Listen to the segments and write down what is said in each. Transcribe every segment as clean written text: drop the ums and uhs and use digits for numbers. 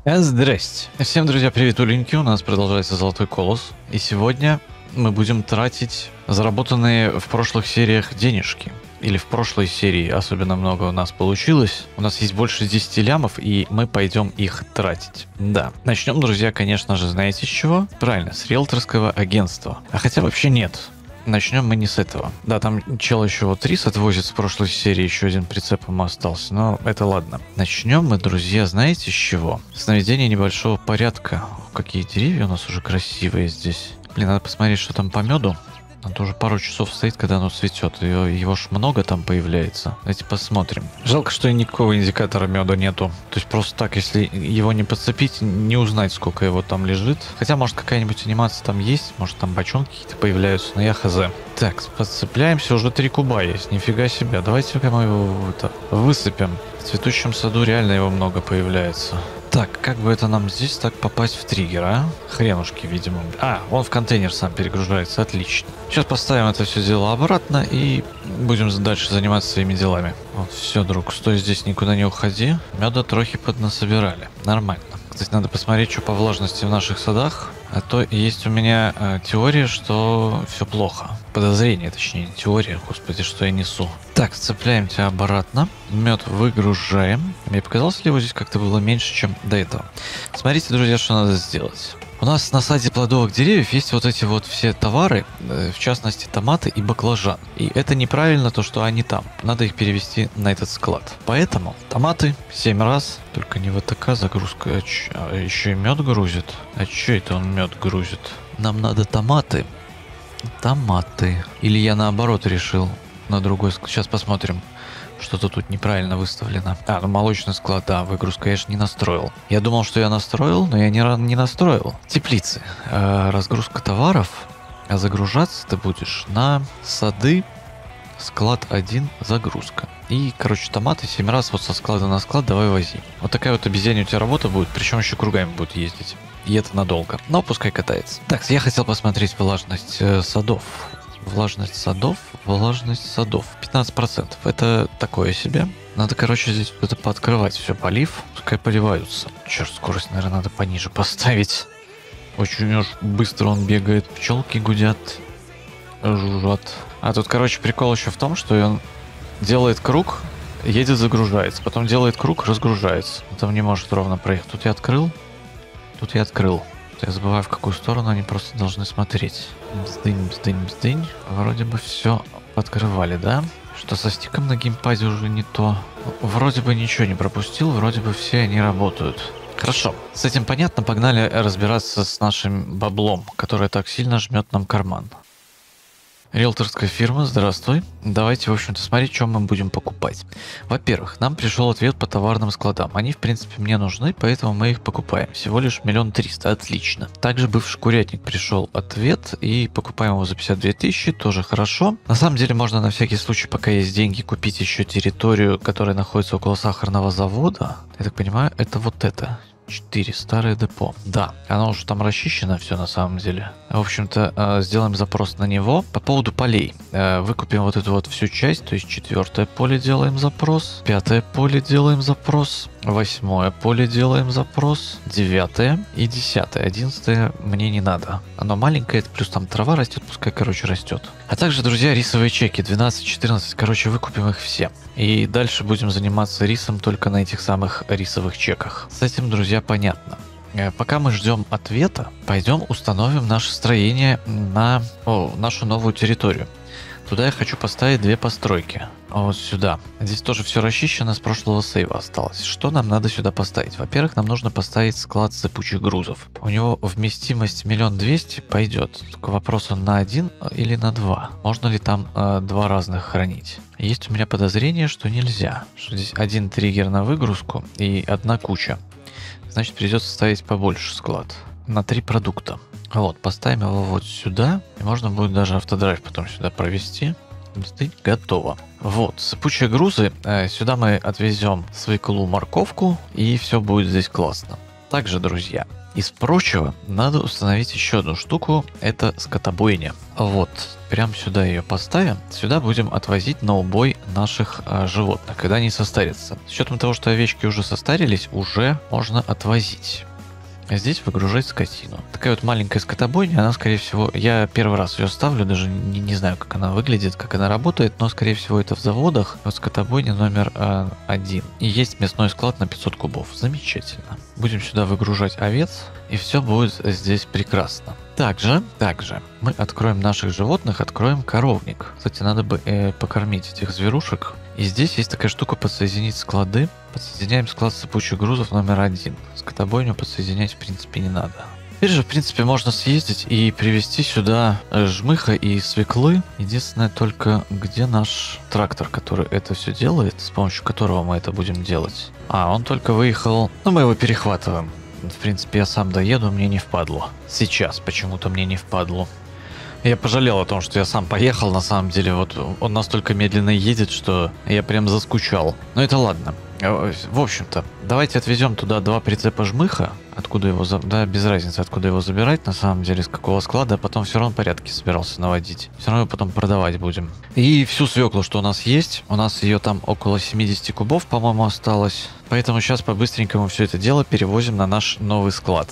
Здрасте. Всем, друзья, привет, уленьки. У нас продолжается Золотой Колос. И сегодня мы будем тратить заработанные в прошлых сериях денежки. Или в прошлой серии особенно много у нас получилось. У нас есть больше 10 лямов, и мы пойдем их тратить. Да. Начнем, друзья, конечно же, знаете с чего? Правильно, с риэлторского агентства. А хотя вообще нет. Начнем мы не с этого. Да, там чел еще вот рис отвозит с прошлой серии, еще один прицеп ему остался, но это ладно. Начнем мы, друзья, знаете с чего? С наведения небольшого порядка. Какие деревья у нас уже красивые здесь. Блин, надо посмотреть, что там по меду. Он тоже пару часов стоит, когда оно цветет. Его ж много там появляется. Давайте посмотрим. Жалко, что и никакого индикатора меда нету. То есть просто так, если его не подцепить, не узнать, сколько его там лежит. Хотя, может, какая-нибудь анимация там есть. Может, там бочонки какие-то появляются. Но я хз. Так, подцепляемся. Уже 3 куба есть. Нифига себе. Давайте-ка мы его высыпем. В цветущем саду реально его много появляется. Так, как бы это нам здесь так попасть в триггер, а? Хренушки, видимо. А, он в контейнер сам перегружается, отлично. Сейчас поставим это все дело обратно и будем дальше заниматься своими делами. Вот, все, друг, стой здесь, никуда не уходи. Меда трохи поднасобирали. Нормально. Кстати, надо посмотреть, что по влажности в наших садах. А то есть у меня теория, что все плохо. Подозрение, точнее, теория. Господи, что я несу. Так, цепляем тебя обратно. Мед выгружаем. Мне показалось ли его здесь как-то было меньше, чем до этого? Смотрите, друзья, что надо сделать. У нас на саде плодовых деревьев есть вот эти вот все товары, в частности томаты и баклажан. И это неправильно, то что они там. Надо их перевести на этот склад. Поэтому томаты 7 раз, только не вот такая загрузка, а еще и мед грузит. А что это он мед грузит? Нам надо томаты. Томаты. Или я наоборот решил на другой склад. Сейчас посмотрим. Что-то тут неправильно выставлено. А, ну молочный склад, да, выгрузка я же не настроил. Я думал, что я настроил, но я не настроил. Теплицы. Разгрузка товаров. А загружаться ты будешь на сады. Склад 1, загрузка. И, короче, томаты 7 раз вот со склада на склад давай вози. Вот такая вот обезьянья у тебя работа будет, причем еще кругами будет ездить. И это надолго. Но пускай катается. Так, я хотел посмотреть влажность садов. Влажность садов, 15%. Это такое себе. Надо, короче, здесь это пооткрывать все, полив. Пускай поливаются. Черт, скорость, наверное, надо пониже поставить. Очень уж быстро он бегает. Пчелки гудят, жужжат. А тут, короче, прикол еще в том, что он делает круг, едет, загружается. Потом делает круг, разгружается. Он там не может ровно проехать. Тут я открыл, тут я открыл. Я забываю, в какую сторону они просто должны смотреть. Бздынь, бздынь, бздынь. Вроде бы все открывали, да? Что со стиком на геймпаде уже не то. Вроде бы ничего не пропустил, вроде бы все они работают. Хорошо, с этим понятно, погнали разбираться с нашим баблом, который так сильно жмет нам карман. Риэлторская фирма, здравствуй. Давайте, в общем-то, смотреть, что мы будем покупать. Во-первых, нам пришел ответ по товарным складам. Они, в принципе, мне нужны, поэтому мы их покупаем. Всего лишь 1 300 000, отлично. Также бывший курятник пришел ответ, и покупаем его за 52 000, тоже хорошо. На самом деле, можно на всякий случай, пока есть деньги, купить еще территорию, которая находится около сахарного завода. Я так понимаю, это вот это. 4, старое депо. Да, оно уже там расчищено все на самом деле. В общем-то, сделаем запрос на него. По поводу полей. Выкупим вот эту вот всю часть, то есть 4-е поле делаем запрос, 5-е поле делаем запрос, 8-е поле делаем запрос, 9-е и 10-е. 11-е мне не надо. Оно маленькое, плюс там трава растет, пускай, короче, растет. А также, друзья, рисовые чеки 12-14, короче, выкупим их все. И дальше будем заниматься рисом только на этих самых рисовых чеках. С этим, друзья, понятно. Пока мы ждем ответа, пойдем установим наше строение на нашу новую территорию. Туда я хочу поставить 2 постройки. Вот сюда. Здесь тоже все расчищено, с прошлого сейва осталось. Что нам надо сюда поставить? Во-первых, нам нужно поставить склад сыпучих грузов. У него вместимость 1 200 000 пойдет. Только вопрос, он на 1 или на 2. Можно ли там 2 разных хранить? Есть у меня подозрение, что нельзя. Что здесь 1 триггер на выгрузку и 1 куча. Значит, придется ставить побольше склад. На 3 продукта. Вот, поставим его вот сюда. И можно будет даже автодрайв потом сюда провести. Готово. Вот, сыпучие грузы. Сюда мы отвезем свеклу, морковку. И все будет здесь классно. Также, друзья, Из прочего надо установить еще одну штуку, это скотобойня. Вот, прям сюда ее поставим. Сюда будем отвозить на убой наших животных, когда они состарятся. С учетом того, что овечки уже состарились, уже можно отвозить. А здесь выгружать скотину. Такая вот маленькая скотобойня, она, скорее всего, я первый раз ее ставлю, даже не знаю, как она выглядит, как она работает, но, скорее всего, это в заводах. Вот скотобойня номер 1. И есть мясной склад на 500 кубов. Замечательно. Будем сюда выгружать овец, и все будет здесь прекрасно. Также мы откроем наших животных, откроем коровник. Кстати, надо бы покормить этих зверушек. И здесь есть такая штука подсоединить склады. Подсоединяем склад сыпучих грузов номер 1. Скотобойню подсоединять в принципе не надо. Теперь же в принципе можно съездить и привезти сюда жмыха и свеклы. Единственное только, где наш трактор, который это все делает, с помощью которого мы это будем делать. Он только выехал. Ну, мы его перехватываем. В принципе, я сам доеду, мне не впадло. Сейчас почему-то мне не впадло. Я пожалел о том, что я сам поехал, на самом деле, вот он настолько медленно едет, что я прям заскучал. Но это ладно. В общем-то, давайте отвезем туда 2 прицепа жмыха. Откуда его, да, без разницы, откуда его забирать, на самом деле, с какого склада. Потом все равно порядки собирался наводить. Все равно потом продавать будем. И всю свеклу, что у нас есть, у нас ее там около 70 кубов, по-моему, осталось. Поэтому сейчас по-быстренькому все это дело перевозим на наш новый склад.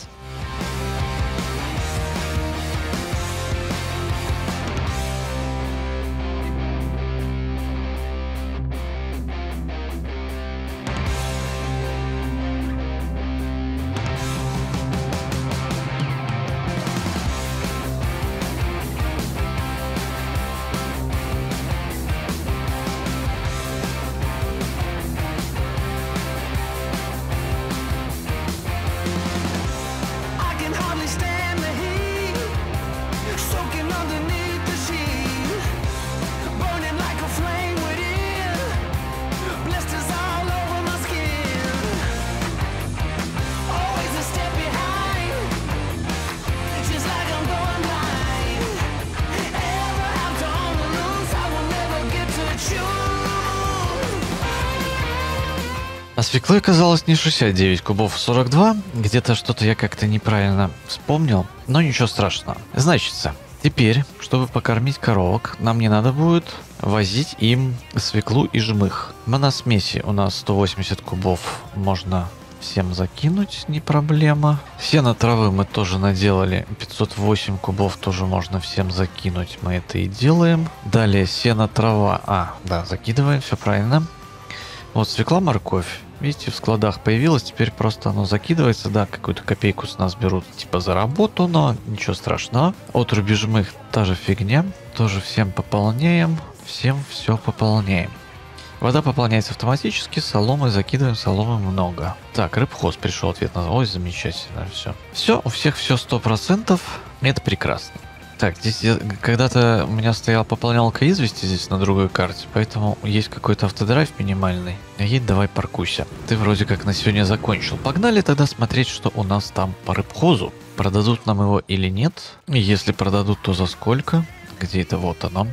А свеклы оказалось не 69 кубов, 42. Где-то что-то я как-то неправильно вспомнил, но ничего страшного. Значится, теперь, чтобы покормить коровок, нам не надо будет возить им свеклу и жмых. На смеси у нас 180 кубов можно всем закинуть, не проблема. Сено травы мы тоже наделали, 508 кубов тоже можно всем закинуть, мы это и делаем. Далее сено трава, да, закидываем, все правильно. Вот свекла, морковь, видите, в складах появилось, теперь просто оно закидывается, да, какую-то копейку с нас берут, типа за работу, но ничего страшного. Отруби жмых, та же фигня, тоже всем пополняем, всем все пополняем. Вода пополняется автоматически, соломы закидываем, соломы много. Так, рыбхоз пришел ответ на... Ой, замечательно, все. Все, у всех все 100%, это прекрасно. Так, здесь когда-то у меня стояла пополнялка извести здесь на другой карте, поэтому есть какой-то автодрайв минимальный. Едь, давай паркуйся. Ты вроде как на сегодня закончил. Погнали тогда смотреть, что у нас там по рыбхозу. Продадут нам его или нет? И если продадут, то за сколько? Где это? Вот оно.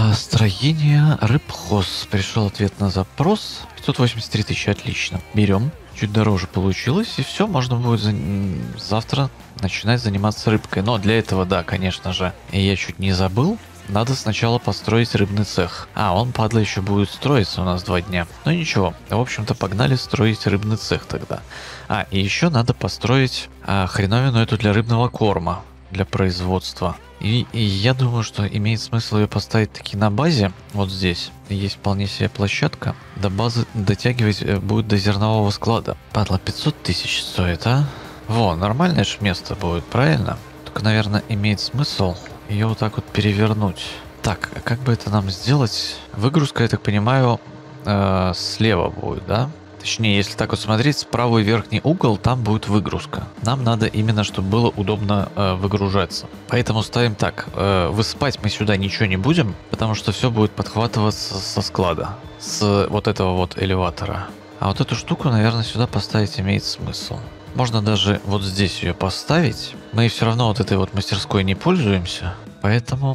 Строение рыбхоз. Пришел ответ на запрос. 583 тысячи, отлично. Берем. Чуть дороже получилось, и все, можно будет завтра начинать заниматься рыбкой. Но для этого, да, конечно же, я чуть не забыл. Надо сначала построить рыбный цех. Он, падла, еще будет строиться у нас 2 дня. Но ничего, в общем-то, погнали строить рыбный цех тогда. И еще надо построить хреновину эту для рыбного корма, для производства. И я думаю, что имеет смысл ее поставить таки на базе, вот здесь. Есть вполне себе площадка. До базы дотягивать будет до зернового склада. Падла, 500 тысяч стоит, нормальное же место будет, правильно? Только, наверное, имеет смысл ее вот так вот перевернуть. Так, как бы это нам сделать? Выгрузка, я так понимаю, слева будет, да? Точнее, если так вот смотреть, правый верхний угол, там будет выгрузка. Нам надо именно, чтобы было удобно выгружаться. Поэтому ставим так. Высыпать мы сюда ничего не будем, потому что все будет подхватываться со склада. С вот этого вот элеватора. А вот эту штуку, наверное, сюда поставить имеет смысл. Можно даже вот здесь ее поставить. Мы все равно вот этой вот мастерской не пользуемся. Поэтому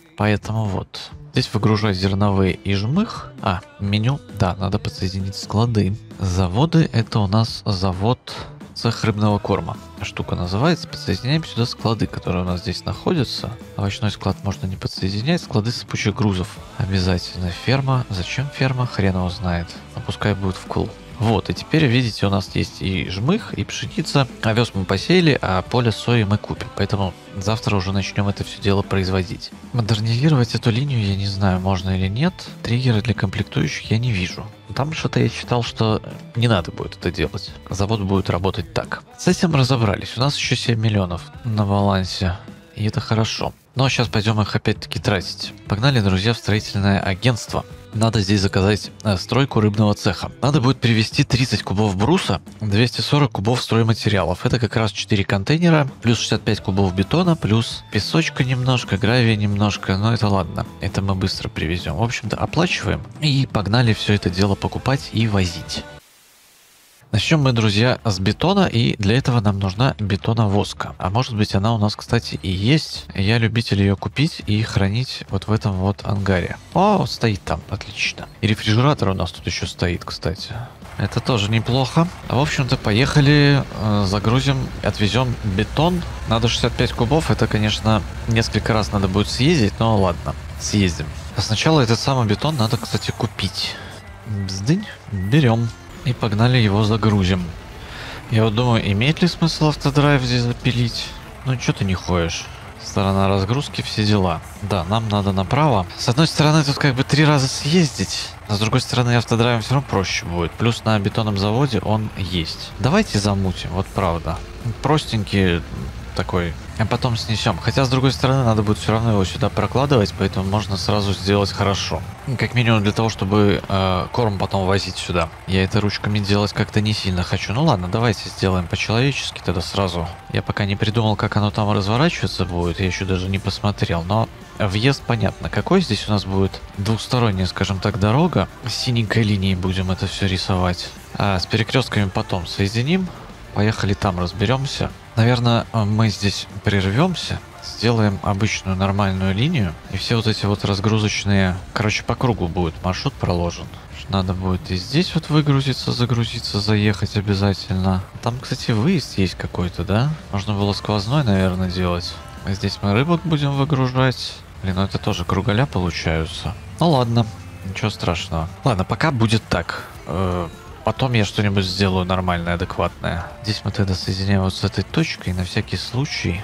вот. Здесь выгружать зерновые и жмых. Меню. Да, надо подсоединить склады. Заводы. Это у нас завод Цех рыбного корма. Штука называется. Подсоединяем сюда склады, которые у нас здесь находятся. Овощной склад можно не подсоединять. Склады сыпучих грузов. Обязательно. Ферма. Зачем ферма? Хрен его знает. А пускай будет вкл. Вот, и теперь, видите, у нас есть и жмых, и пшеница. Овес мы посеяли, а поле сои мы купим. Поэтому завтра уже начнем это все дело производить. Модернизировать эту линию я не знаю, можно или нет. Триггеры для комплектующих я не вижу. Там что-то я читал, что не надо будет это делать. Завод будет работать так. С этим разобрались. У нас еще 7 миллионов на балансе. И это хорошо. Но сейчас пойдем их опять-таки тратить. Погнали, друзья, в строительное агентство. Надо здесь заказать стройку рыбного цеха. Надо будет привезти 30 кубов бруса, 240 кубов стройматериалов. Это как раз 4 контейнера, плюс 65 кубов бетона, плюс песочка немножко, гравия немножко. Но это ладно, это мы быстро привезем. В общем-то, оплачиваем и погнали все это дело покупать и возить. Начнем мы, друзья, с бетона, и для этого нам нужна бетоновозка. А может быть, она у нас, кстати, и есть. Я любитель ее купить и хранить вот в этом вот ангаре. О, стоит там, отлично. И рефрижератор у нас тут еще стоит, кстати. Это тоже неплохо. В общем-то, поехали, загрузим, отвезем бетон. Надо 65 кубов, это, конечно, несколько раз надо будет съездить, но ладно, съездим. А сначала этот самый бетон надо, кстати, купить. Бздынь, берем. И погнали его загрузим. Я вот думаю, имеет ли смысл автодрайв здесь запилить? Ну, что ты не ходишь? Сторона разгрузки, все дела. Да, нам надо направо. С одной стороны, тут как бы 3 раза съездить. А с другой стороны, автодрайвом все равно проще будет. Плюс на бетонном заводе он есть. Давайте замутим, вот правда. Простенький такой. А потом снесем. Хотя, с другой стороны, надо будет все равно его сюда прокладывать, поэтому можно сразу сделать хорошо. Как минимум для того, чтобы корм потом возить сюда. Я это ручками делать как-то не сильно хочу. Ну ладно, давайте сделаем по-человечески тогда сразу. Я пока не придумал, как оно там разворачиваться будет. Я еще даже не посмотрел. Но въезд понятно. Какой здесь у нас будет двухсторонняя, скажем так, дорога. С синенькой линией будем это все рисовать. А с перекрестками потом соединим. Поехали там разберемся. Наверное, мы здесь прервемся, сделаем обычную нормальную линию, и все вот эти вот разгрузочные, короче, по кругу будет маршрут проложен. Надо будет и здесь вот выгрузиться, загрузиться, заехать обязательно. Там, кстати, выезд есть какой-то, да? Можно было сквозной, наверное, делать. А здесь мы рыбок будем выгружать. Блин, ну это тоже круголя получаются. Ну ладно, ничего страшного. Ладно, пока будет так. Потом я что-нибудь сделаю нормальное, адекватное. Здесь мы тогда соединяем вот с этой точкой. На всякий случай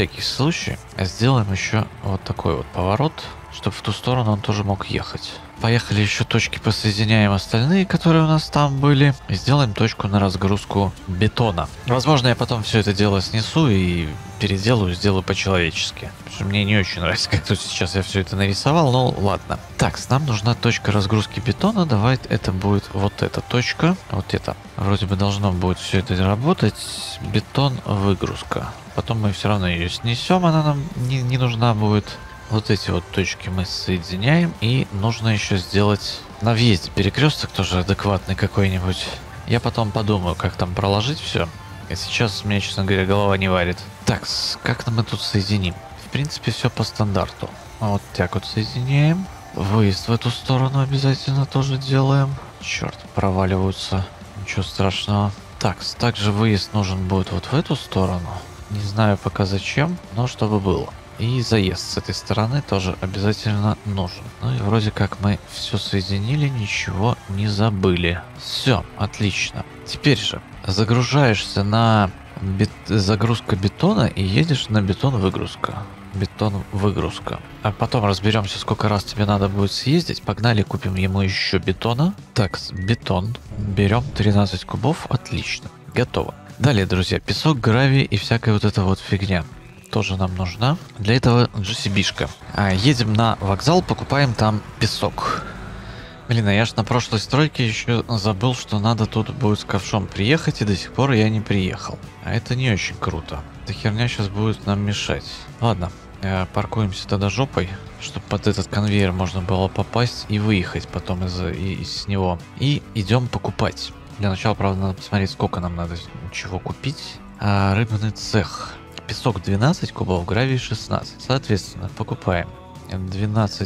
сделаем еще вот такой вот поворот, чтобы в ту сторону он тоже мог ехать. Поехали еще точки посоединяем остальные, которые у нас там были. И сделаем точку на разгрузку бетона. Возможно, я потом все это дело снесу и переделаю, сделаю по-человечески. Потому что мне не очень нравится, как тут сейчас я все это нарисовал, но ладно. Так, нам нужна точка разгрузки бетона. Давай это будет вот эта точка. Вот это. Вроде бы должно будет все это работать. Бетон, выгрузка. Потом мы все равно ее снесем, она нам не нужна будет. Вот эти вот точки мы соединяем, и нужно еще сделать на въезде перекресток тоже адекватный какой-нибудь. Я потом подумаю, как там проложить все. А сейчас мне, честно говоря, голова не варит. Так, как мы тут соединим? В принципе, все по стандарту. Вот так вот соединяем. Выезд в эту сторону обязательно тоже делаем. Черт, проваливаются. Ничего страшного. Так, также выезд нужен будет вот в эту сторону. Не знаю пока зачем, но чтобы было. И заезд с этой стороны тоже обязательно нужен. Ну и вроде как мы все соединили, ничего не забыли. Все, отлично. Теперь же загружаешься на загрузка бетона и едешь на бетон-выгрузка. Бетон-выгрузка. А потом разберемся, сколько раз тебе надо будет съездить. Погнали, купим ему еще бетона. Так, бетон. Берем 13 кубов. Отлично. Готово. Далее, друзья, песок, гравий и всякая вот эта вот фигня тоже нам нужна. Для этого GCB-шка. Едем на вокзал, покупаем там песок. Блин, а я ж на прошлой стройке еще забыл, что надо тут будет с ковшом приехать, и до сих пор я не приехал. А это не очень круто. Эта херня сейчас будет нам мешать. Ладно, паркуемся тогда жопой, чтобы под этот конвейер можно было попасть и выехать потом из него. И идем покупать. Для начала, правда, надо посмотреть, сколько нам надо чего купить. Рыбный цех. Песок 12 кубов, гравий 16. Соответственно, покупаем 12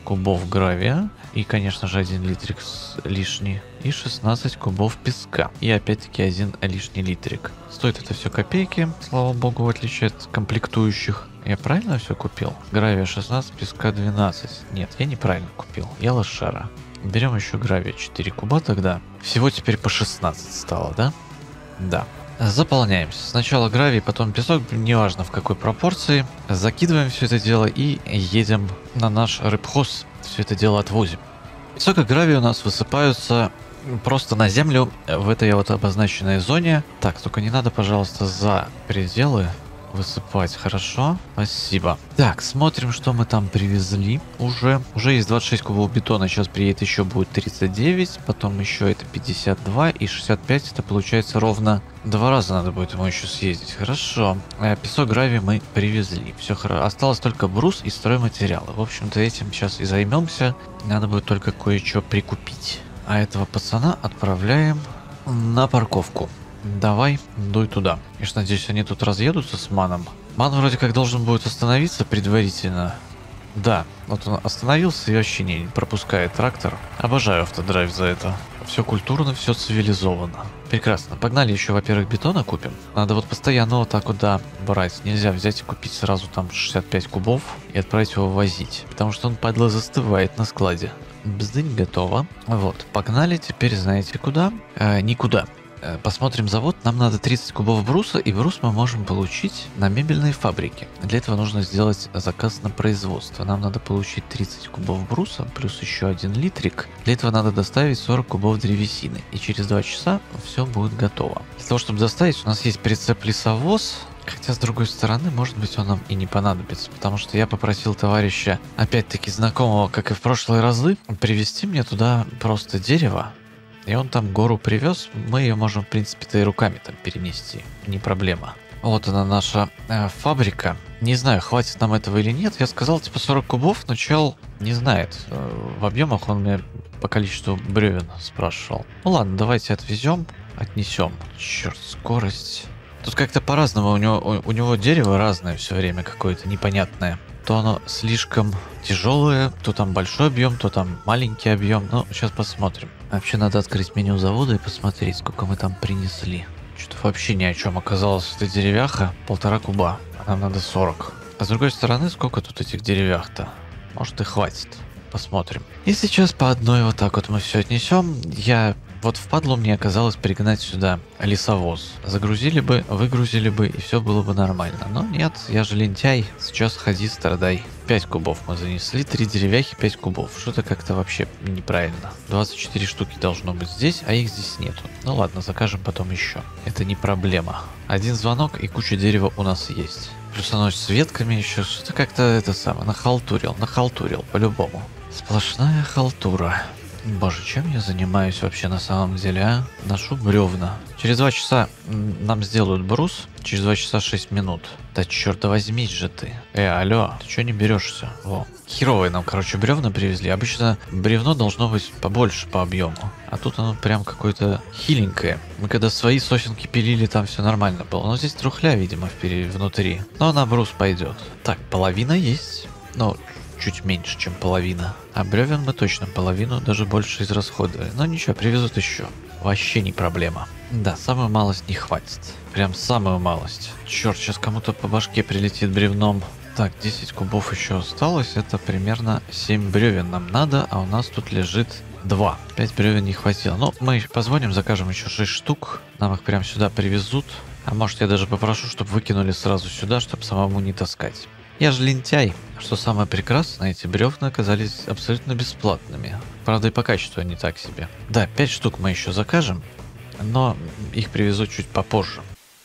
кубов гравия. И, конечно же, 1 литрик лишний. И 16 кубов песка. И опять-таки 1 лишний литрик. Стоит это все копейки, слава богу, в отличие от комплектующих. Я правильно все купил? Гравия 16, песка 12. Нет, я неправильно купил. Я лошара. Берем еще гравия 4 куба тогда. Всего теперь по 16 стало, да? Да. Заполняемся. Сначала гравий, потом песок, неважно в какой пропорции. Закидываем все это дело и едем на наш рыбхоз. Все это дело отвозим. Песок и гравий у нас высыпаются просто на землю в этой вот обозначенной зоне. Так, только не надо, пожалуйста, за пределы высыпать. Хорошо, спасибо. Так, смотрим, что мы там привезли уже. Уже есть 26 кубов бетона, сейчас приедет еще будет 39, потом еще это 52 и 65, это получается ровно 2 раза надо будет ему еще съездить. Хорошо. Песок, гравий мы привезли. Все хорошо. Осталось только брус и стройматериалы. В общем-то, этим сейчас и займемся. Надо будет только кое-что прикупить. А этого пацана отправляем на парковку. Давай, дуй туда. Я ж надеюсь, они тут разъедутся с Маном. Ман вроде как должен будет остановиться предварительно. Да, вот он остановился и вообще не пропускает трактор. Обожаю автодрайв за это. Все культурно, все цивилизованно. Прекрасно. Погнали еще, во-первых, бетона купим. Надо вот постоянно вот так вот, да, брать. Нельзя взять и купить сразу там 65 кубов и отправить его возить. Потому что он, падла, застывает на складе. Бздынь, готово. Вот, погнали. Теперь знаете куда? Никуда. Посмотрим завод. Нам надо 30 кубов бруса, и брус мы можем получить на мебельной фабрике. Для этого нужно сделать заказ на производство. Нам надо получить 30 кубов бруса, плюс еще 1 литрик. Для этого надо доставить 40 кубов древесины. И через 2 часа все будет готово. Для того, чтобы доставить, у нас есть прицеп-лесовоз. Хотя, с другой стороны, может быть, он нам и не понадобится, потому что я попросил товарища, опять-таки знакомого, как и в прошлые разы, привезти мне туда просто дерево. И он там гору привез, мы ее можем, в принципе-то, и руками там перенести, не проблема. Вот она, наша фабрика. Не знаю, хватит нам этого или нет. Я сказал, типа, 40 кубов, но чел не знает. В объемах он мне по количеству бревен спрашивал. Ну ладно, давайте отвезем, отнесем. Черт, скорость. Тут как-то по-разному, у него дерево разное все время какое-то непонятное. То оно слишком тяжелое, то там большой объем, то там маленький объем. Ну, сейчас посмотрим. Вообще надо открыть меню завода и посмотреть, сколько мы там принесли. Что-то вообще ни о чем оказалось. Это деревяха 1,5 куба, а нам надо 40. А с другой стороны, сколько тут этих деревях-то? Может и хватит. Посмотрим. И сейчас по одной вот так вот мы все отнесем. Вот впадло мне оказалось пригнать сюда лесовоз. Загрузили бы, выгрузили бы, и все было бы нормально. Но нет, я же лентяй. Сейчас ходи, страдай. 5 кубов мы занесли, 3 деревяхи, 5 кубов. Что-то как-то вообще неправильно. 24 штуки должно быть здесь, а их здесь нету. Ну ладно, закажем потом еще. Это не проблема. Один звонок и куча дерева у нас есть. Плюс оно с ветками еще. Что-то как-то это самое, нахалтурил, по-любому. Сплошная халтура. Боже, чем я занимаюсь вообще на самом деле, а? Ношу бревна. Через 2 часа нам сделают брус, через 2 часа 6 минут. Да черт, да возьмись же ты. Алло, ты чё не берешься? Во. Херовые нам, короче, бревна привезли. Обычно бревно должно быть побольше по объему. А тут оно прям какое-то хиленькое. Мы когда свои сосенки пилили, там все нормально было. Но здесь трухля, видимо, внутри. Но на брус пойдет. Так, половина есть. Ну, чуть меньше, чем половина. А бревен мы точно половину, даже больше израсходовали. Но ничего, привезут еще. Вообще не проблема. Да, самую малость не хватит. Прям самую малость. Черт, сейчас кому-то по башке прилетит бревном. Так, 10 кубов еще осталось. Это примерно 7 бревен нам надо, а у нас тут лежит 2. 5 бревен не хватило. Ну, мы позвоним, закажем еще 6 штук. Нам их прям сюда привезут. А может, я даже попрошу, чтобы выкинули сразу сюда, чтобы самому не таскать. Я же лентяй. Что самое прекрасное, эти бревна оказались абсолютно бесплатными. Правда, и по качеству они так себе. Да, 5 штук мы еще закажем, но их привезут чуть попозже.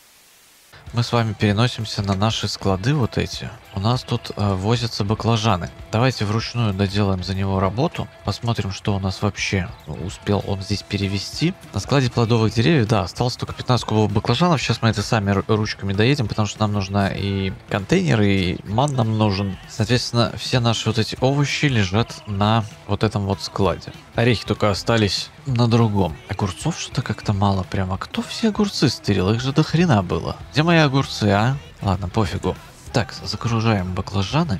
Мы с вами переносимся на наши склады вот эти. У нас тут возятся баклажаны. Давайте вручную доделаем за него работу. Посмотрим, что у нас вообще успел он здесь перевести. На складе плодовых деревьев, да, осталось только 15 кубов баклажанов. Сейчас мы это сами ручками доедем, потому что нам нужна и контейнер, и ман нам нужен. Соответственно, все наши вот эти овощи лежат на вот этом вот складе. Орехи только остались на другом. Огурцов что-то как-то мало прямо. Кто все огурцы стырил? Их же до хрена было. Где мои огурцы, а? Ладно, пофигу. Так, загружаем баклажаны.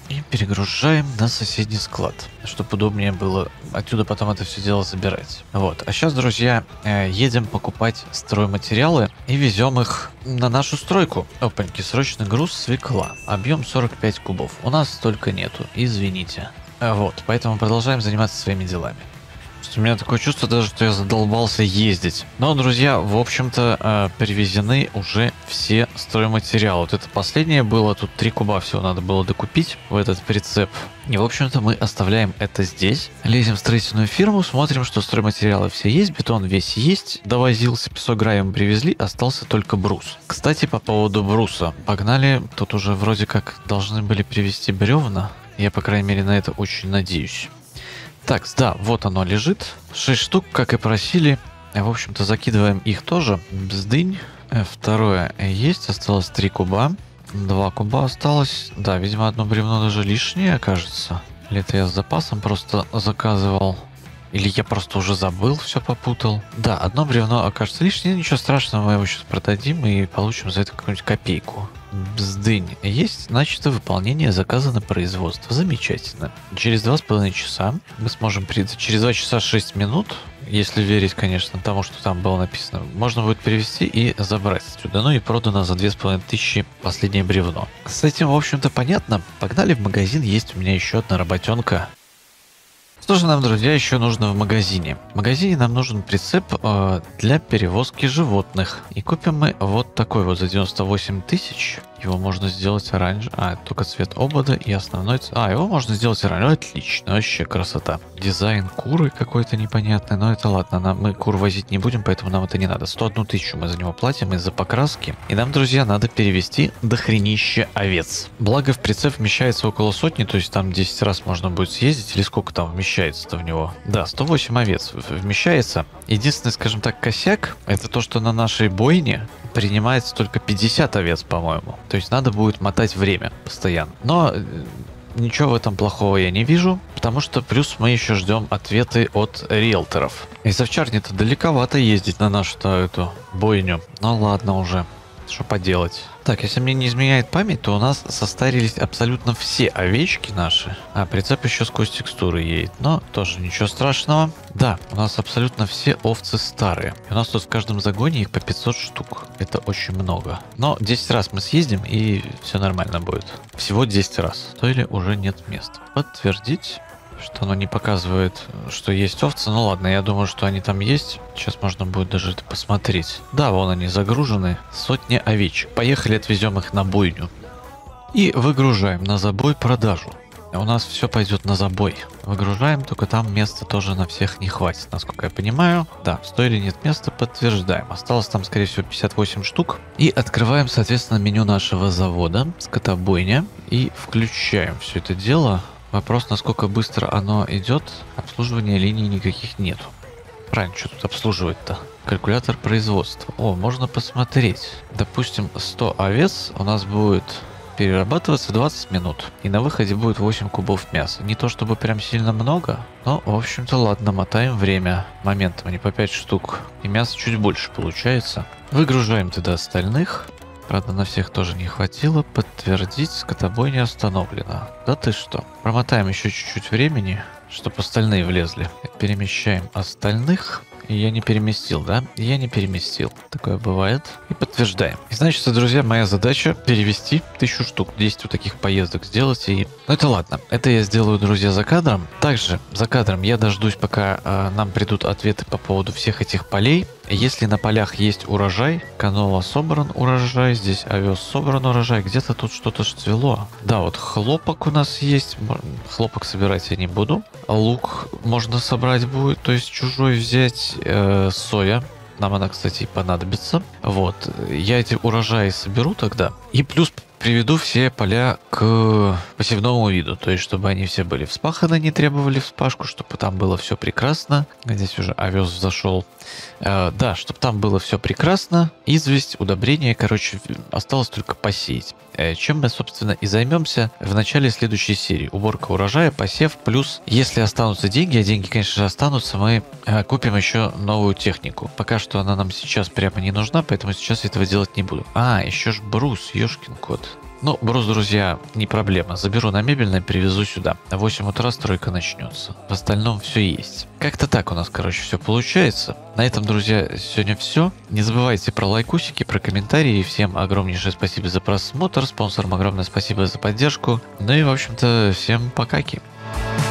И перегружаем на соседний склад, чтобы удобнее было отсюда потом это все дело забирать. Вот. А сейчас, друзья, едем покупать стройматериалы и везем их на нашу стройку. Опаньки, срочный груз свекла. Объем 45 кубов. У нас столько нету, извините. Вот, поэтому продолжаем заниматься своими делами. У меня такое чувство даже, что я задолбался ездить. Но, друзья, в общем-то, перевезены уже все стройматериалы. Вот это последнее было, тут 3 куба всего надо было докупить в этот прицеп. И, в общем-то, мы оставляем это здесь. Лезем в строительную фирму, смотрим, что стройматериалы все есть, бетон весь есть. Довозился, песок, гравием привезли, остался только брус. Кстати, по поводу бруса. Погнали, тут уже вроде как должны были привезти бревна. Я, по крайней мере, на это очень надеюсь. Так, да, вот оно лежит. 6 штук, как и просили. В общем-то, закидываем их тоже. Бздынь. Второе есть. Осталось 3 куба. 2 куба осталось. Да, видимо, одно бревно даже лишнее, кажется. Или это я с запасом просто заказывал. Или я просто уже забыл, все попутал. Да, одно бревно окажется лишнее. Ничего страшного, мы его сейчас продадим и получим за это какую-нибудь копейку. Бздынь. Есть начато выполнение заказа на производство. Замечательно. Через 2,5 часа мы сможем через 2 часа 6 минут, если верить, конечно, тому, что там было написано, можно будет перевести и забрать отсюда. Ну и продано за 2500 последнее бревно. С этим, в общем-то, понятно. Погнали в магазин. Есть у меня еще одна работенка. Что же нам, друзья, еще нужно в магазине? В магазине нам нужен прицеп для перевозки животных. И купим мы вот такой вот за 98 тысяч. Его можно сделать оранжевый. Только цвет обода и основной цвет. Его можно сделать оранжевый. Отлично, вообще красота. Дизайн куры какой-то непонятный. Но это ладно, мы кур возить не будем, поэтому нам это не надо. 101 тысячу мы за него платим из-за покраски. И нам, друзья, надо перевести дохренище овец. Благо в прицеп вмещается около сотни, то есть там 10 раз можно будет съездить. Или сколько там вмещается-то в него? Да, 108 овец вмещается. Единственный, скажем так, косяк, это то, что на нашей бойне принимается только 50 овец, по-моему. То есть надо будет мотать время постоянно. Но ничего в этом плохого я не вижу, потому что плюс мы еще ждем ответы от риэлторов. Из овчарни-то далековато ездить на нашу-то эту бойню. Ну ладно уже. Что поделать. Так, если мне не изменяет память, то у нас состарились абсолютно все овечки наши. Прицеп еще сквозь текстуры едет. Но тоже ничего страшного. Да, у нас абсолютно все овцы старые. И у нас тут в каждом загоне их по 500 штук. Это очень много. Но 10 раз мы съездим, и все нормально будет. Всего 10 раз. То или уже нет места. Подтвердить. Что оно не показывает, что есть овцы. Ну ладно, я думаю, что они там есть. Сейчас можно будет даже это посмотреть. Да, вон они загружены. Сотни овечек. Поехали, отвезем их на бойню. И выгружаем на забой продажу. У нас все пойдет на забой. Выгружаем, только там места тоже на всех не хватит, насколько я понимаю. Да, что или нет места, подтверждаем. Осталось там, скорее всего, 58 штук. И открываем, соответственно, меню нашего завода. Скотобойня. И включаем все это дело. Вопрос, насколько быстро оно идет. Обслуживания линий никаких нету. Правильно, что тут обслуживать-то? Калькулятор производства. Можно посмотреть. Допустим, 100 овец у нас будет перерабатываться 20 минут. И на выходе будет 8 кубов мяса. Не то чтобы прям сильно много, но, в общем-то, ладно, мотаем время. Моментом, не по 5 штук. И мяса чуть больше получается. Выгружаем туда остальных. Правда, на всех тоже не хватило. Подтвердить, скотобойня остановлена. Да ты что? Промотаем еще чуть-чуть времени, чтобы остальные влезли. Перемещаем остальных. И я не переместил, да? Я не переместил. Такое бывает. И подтверждаем. И значит, друзья, моя задача перевести 1000 штук. 10 вот таких поездок сделать. И... Ну это ладно. Это я сделаю, друзья, за кадром. Также за кадром я дождусь, пока нам придут ответы по поводу всех этих полей. Если на полях есть урожай, канола собран урожай, здесь овес собран урожай, где-то тут что-то цвело. Да, вот хлопок у нас есть. Хлопок собирать я не буду. Лук можно собрать будет, то есть чужой взять. Соя. Нам она, кстати, понадобится. Вот. Я эти урожаи соберу тогда. И плюс приведу все поля к посевному виду. То есть, чтобы они все были вспаханы, не требовали вспашку, чтобы там было все прекрасно. Здесь уже овес взошел. Да, чтобы там было все прекрасно. Известь, удобрение, короче, осталось только посеять. Чем мы, собственно, и займемся в начале следующей серии. Уборка урожая, посев, плюс, если останутся деньги, а деньги, конечно же, останутся, мы купим еще новую технику. Пока что она нам сейчас прямо не нужна, поэтому сейчас этого делать не буду. Еще ж брус, ёшкин кот. Ну, брус, друзья, не проблема. Заберу на мебельное, привезу сюда. В 8 утра стройка начнется. В остальном все есть. Как-то так у нас, короче, все получается. На этом, друзья, сегодня все. Не забывайте про лайкусики, про комментарии. Всем огромнейшее спасибо за просмотр. Спонсорам огромное спасибо за поддержку. Ну и, в общем-то, всем покаки.